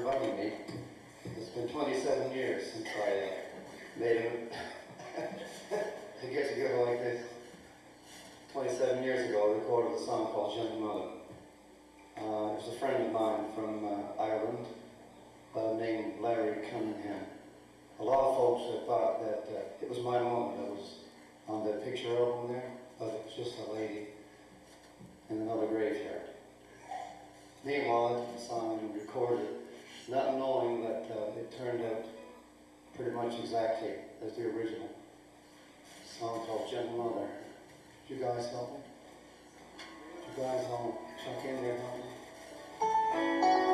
inviting me. It's been 27 years since I made it to get together like this. 27 years ago, I recorded a song called Gentle Mother. It was a friend of mine from Ireland named Larry Cunningham. A lot of folks have thought that it was my mom that was on the picture album there, but it was just a lady in another graveyard. Meanwhile, I took the song and recorded it, not knowing that it turned out pretty much exactly as the original. A song called Gentle Mother. Would you guys help me? Would you guys all chuck in there, help me?